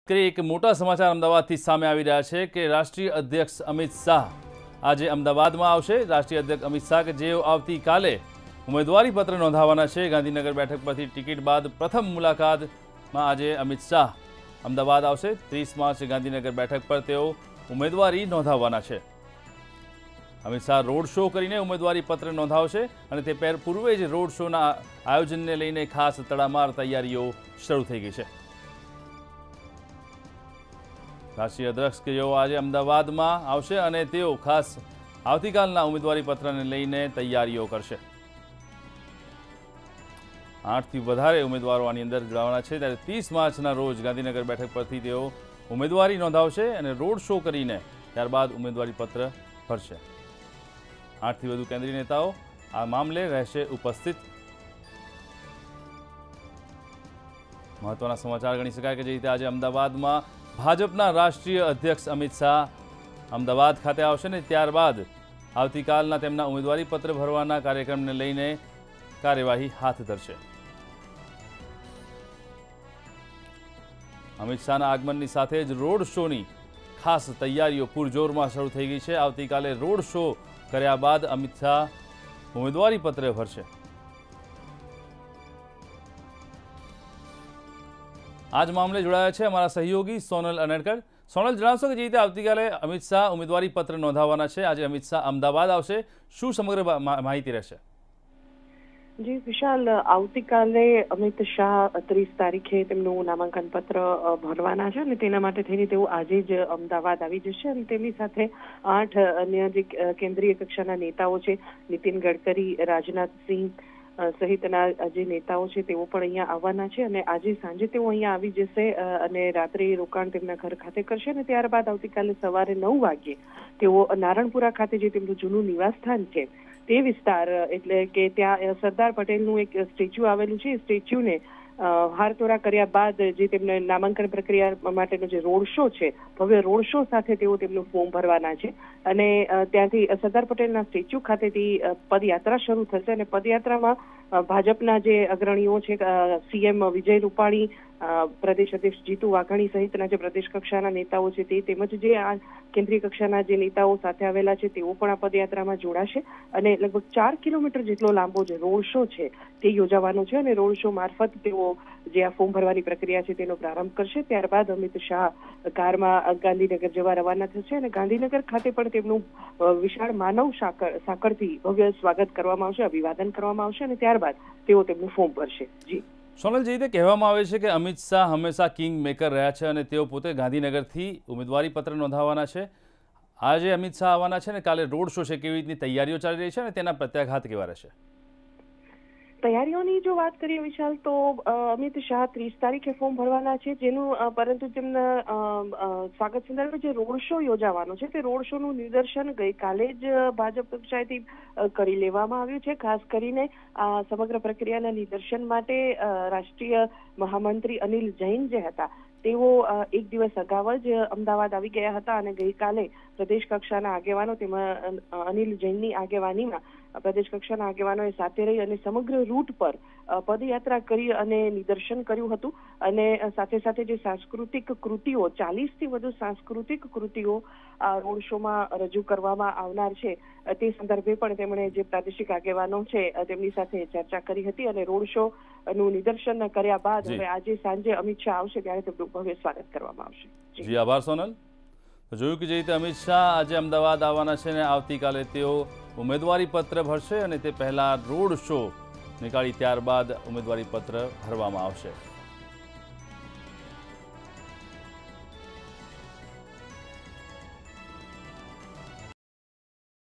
એક મોટા સમાચાર અમદાવાદથી સામે આવી રહ્યા છે કે રાષ્ટ્રીય અધ્યક્ષ અમિત શાહ આજે અમદાવાદમાં આવશે। રાષ્ટ્રીય અધ્યક્ષ અમિત શાહ કે જેઓ આવતીકાલે ઉમેદવારી પત્ર નોંધાવવાના છે। ગાંધીનગર બેઠક પરથી ટિકિટ બાદ પ્રથમ મુલાકાતમાં આજે અમિત શાહ અમદાવાદ આવશે। 30 માર્ચે ગાંધીનગર બેઠક પર તેઓ ઉમેદવારી નોંધાવવાના છે। અમિત શાહ રોડ શો કરીને ઉમેદવારી પત્ર નોંધાવશે અને તે પૂર્વે જ રોડ શોના આયોજનને લઈને ખાસ તડામાર તૈયારીઓ શરૂ થઈ ગઈ છે। રાષ્ટ્રીય અધ્યક્ષ કે જેઓ આજે અમદાવાદમાં આવશે અને તેઓ ખાસ આવતીકાલના ઉમેદવારી પત્રને લઈને તૈયારીઓ કરશે। 8થી વધારે ઉમેદવારો આની અંદર જોડાવાના છે, ત્યારે 30 માર્ચના રોજ ગાંધીનગર બેઠક પરથી તેઓ ઉમેદવારી નોંધાવશે અને રોડ શો કરીને ત્યારબાદ ઉમેદવારી પત્ર ભરશે। 8થી વધુ કેન્દ્રીય નેતાઓ આ મામલે રહેશે ઉપસ્થિત। મહત્વના સમાચાર ગણી શકાય કે જે રીતે આજે અમદાવાદમાં ભાજપના રાષ્ટ્રીય અધ્યક્ષ અમિત શાહ અમદાવાદ ખાતે આવશે ને ત્યારબાદ આવતીકાલના તેમના ઉમેદવારી પત્ર ભરવાના કાર્યક્રમને લઈને કાર્યવાહી હાથ ધરશે। અમિત શાહના આગમનની સાથે જ રોડ શોની ખાસ તૈયારીઓ પૂરજોરમાં શરૂ થઈ ગઈ છે। આવતીકાલે રોડ શો કર્યા બાદ અમિત શાહ ઉમેદવારી પત્ર ભરશે। આજ મામલે જોડાયા છે અમારા સહયોગી સોનલ અનડકર। સોનલ, જણાવશો કે જે રીતે આવતીકાલે અમિત શાહ ઉમેદવારી પત્ર નોંધાવવાના છે, આજે અમિત શાહ અમદાવાદ આવશે, શું સમગ્ર માહિતી રહેશે? જી વિશાલ, આવતીકાલે અમિત શાહ 30 તારીખે તેમનું નામાંકન પત્ર ભરવાના છે અને તેના માટે થઈને તેઓ આજે જ અમદાવાદ આવી જશે અને તેમની સાથે 8 અન્ય જે કેન્દ્રીય કક્ષાના નેતાઓ છે, નીતિન ગડકરી, રાજનાથસિંહ સહિતના જે નેતાઓ છે તેઓ પણ અહીંયા આવવાના છે અને આજે સાંજે તેઓ અહીંયા આવી જશે અને રાત્રે રોકાણ તેમના ઘર ખાતે કરશે અને ત્યારબાદ આવતીકાલે સવારે 9 વાગ્યે તેઓ નારણપુરા ખાતે જે તેમનું જૂનું નિવાસસ્થાન છે તે વિસ્તાર, એટલે કે ત્યાં સરદાર પટેલનું એક સ્ટેચ્યુ આવેલું છે, એ સ્ટેચ્યુને હારતોરા કર્યા બાદ જે તેમને નામાંકન પ્રક્રિયા માટેનો જે રોડ શો છે, ભવ્ય રોડ શો સાથે તેઓ તેમનું ફોર્મ ભરવાના છે અને ત્યાંથી સરદાર પટેલના સ્ટેચ્યુ ખાતેથી પદયાત્રા શરૂ થશે અને પદયાત્રામાં ભાજપના જે અગ્રણીઓ છે, સીએમ વિજય રૂપાણી, પ્રદેશ અધ્યક્ષ જીતુ વાઘાણી સહિતના જે પ્રદેશ કક્ષાના નેતાઓ છે તે તેમજ જે આ કેન્દ્રીય કક્ષાના જે નેતાઓ સાથે આવેલા છે તેઓ પણ આ પદયાત્રામાં જોડાશે અને લગભગ 4 કિલોમીટર જેટલો લાંબો જે રોડ શો છે તે યોજાવાનો છે અને રોડ શો મારફત તેઓ જે આ ફોર્મ ભરવાની પ્રક્રિયા છે તેનો પ્રારંભ કરશે। ત્યારબાદ અમિત શાહ કારમાં ગાંધીનગર જવા રવાના થશે અને ગાંધીનગર ખાતે પણ તેમનું વિશાળ માનવ સાંકળથી ભવ્ય સ્વાગત કરવામાં આવશે, અભિવાદન કરવામાં આવશે અને ત્યારબાદ તેઓ તેમનું ફોર્મ ભરશે। જી સોનલ, જે રીતે કહેવામાં આવે છે કે અમિત શાહ હંમેશા કિંગ મેકર રહ્યા છે અને તેઓ પોતે ગાંધીનગરથી ઉમેદવારી પત્ર નોંધાવવાના છે, આજે અમિત શાહ આવવાના છે ને કાલે રોડ શો છે, કેવી રીતની તૈયારીઓ ચાલી રહી છે અને તેના પ્રત્યાઘાત કેવા રહેશે? તૈયારીઓની જો વાત કરીએ વિશાલ, તો અમિત શાહ 30 તારીખે ફોર્મ ભરવાના છે, જેનું પરંતુ તેમના સ્વાગત સંદર્ભે જે રોડ શો યોજાવાનો છે તે રોડ શોનું નિદર્શન ગઈકાલે જ ભાજપ કક્ષાએથી કરી લેવામાં આવ્યું છે। ખાસ કરીને આ સમગ્ર પ્રક્રિયાના નિદર્શન માટે રાષ્ટ્રીય મહામંત્રી અનિલ જૈન જે હતા તેઓ એક દિવસ અગાઉ જ અમદાવાદ આવી ગયા હતા અને ગઈકાલે પ્રદેશ કક્ષાના આગેવાનો તેમાં અનિલ જૈનની આગેવાનીમાં પ્રદેશ કક્ષાના આગેવાનોએ સાથે રહી અને સમગ્ર રૂટ પર પદયાત્રા કરી અને નિદર્શન કર્યું હતું અને સાથે સાથે જે સાંસ્કૃતિક કૃતિઓ, 40થી વધુ સાંસ્કૃતિક કૃતિઓ આ રોડ શોમાં રજૂ કરવામાં આવનાર છે તે સંદર્ભે પણ તેમણે જે પ્રાદેશિક આગેવાનો છે તેમની સાથે ચર્ચા કરી હતી અને રોડ શો નું નિદર્શન કર્યા બાદ હવે આજે સાંજે અમિત શાહ આવશે ત્યારે તેમનું ભવ્ય સ્વાગત કરવામાં આવશે। જી આભાર સોનલ। જોયું કે જે રીતે અમિત શાહ આજે અમદાવાદ આવવાના છે ને આવતીકાલે તેઓ ઉમેદવારી પત્ર ભરશે અને તે પહેલા રોડ શો નીકાળી ત્યારબાદ ઉમેદવારી પત્ર ભરવામાં આવશે।